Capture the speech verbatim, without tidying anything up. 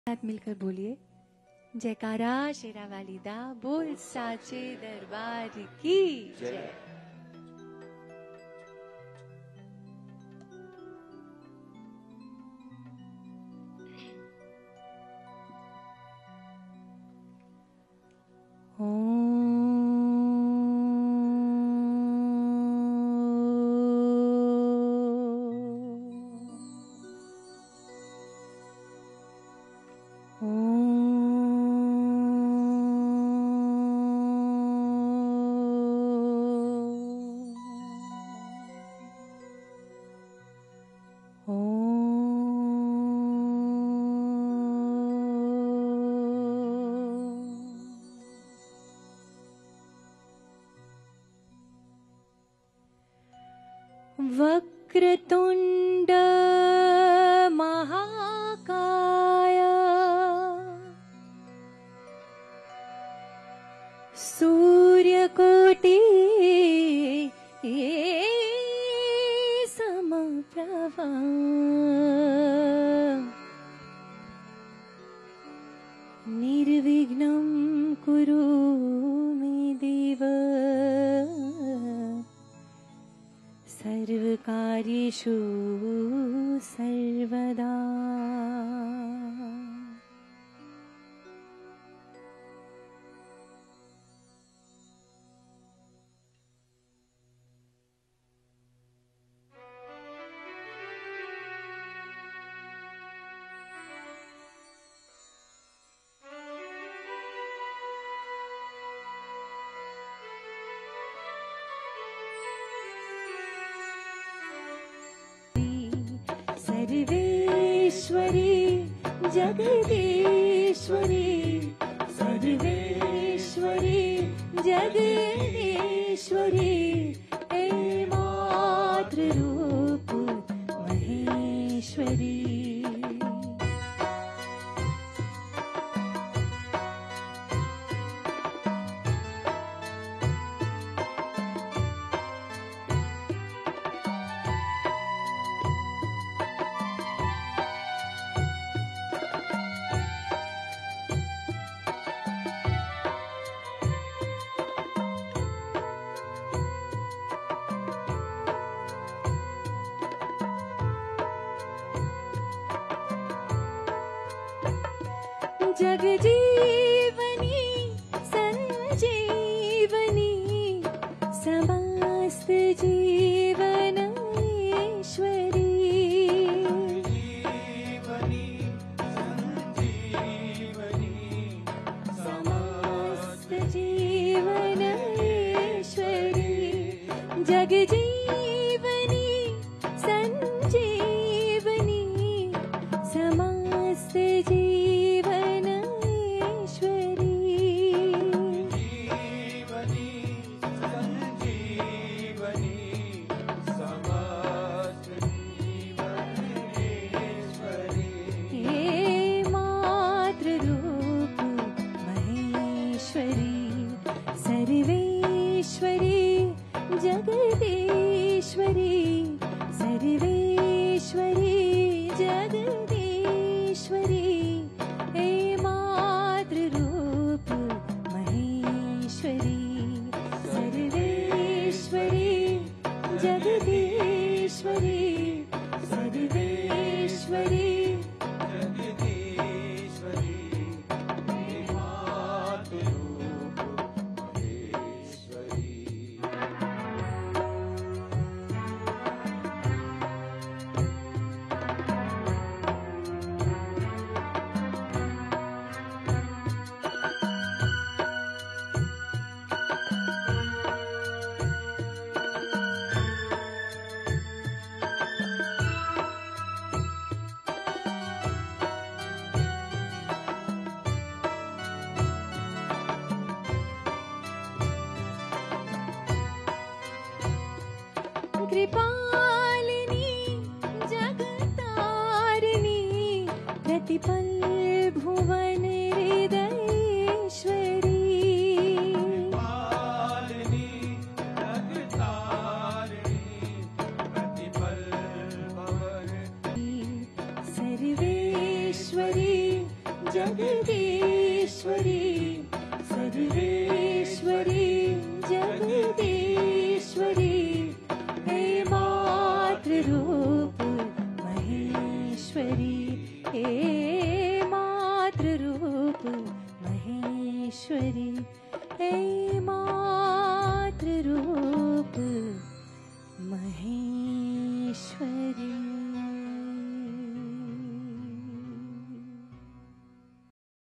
साथ मिलकर बोलिए जयकारा शेरा वालिदा बोल साचे दरबार की जय। वक्रतुंड महाकाय सूर्यकोटि समप्रभा निर्विघ्नं कुरु मे देव सर्वकार्येषु सर्वदा। सर्वेश्वरी जगदीश्वरी सर्वेश्वरी जगदीश्वरी हे मातृरूप महेश्वरी। जगजीवनी संजीवनी समस्त जीवन ईश्वरी जीवनी संजीवनी समस्त जीवन ईश्वरी जगजीवनी संजीवनी समस्त जीवन सर्वेश्वरी जगदीश्वरी सर्वेश्वरी जगदीश्वरी हे मातृरूप महेश्वरी सर्वेश्वरी जगदीश्वरी सर्वेश्वरी कृपालिनी जगतारिणी प्रतिपल भुवन हृदयेश्वरी कृपालिनी जगतारिणी प्रतिपल भुवन सर्वेश्वरी जगदीश्वरी सर्वेश्वरी जगदीश्वरी हे मातृरूप महेश्वरी हे मातृरूप महेश्वरी हे मातृरूप महेश्वरी।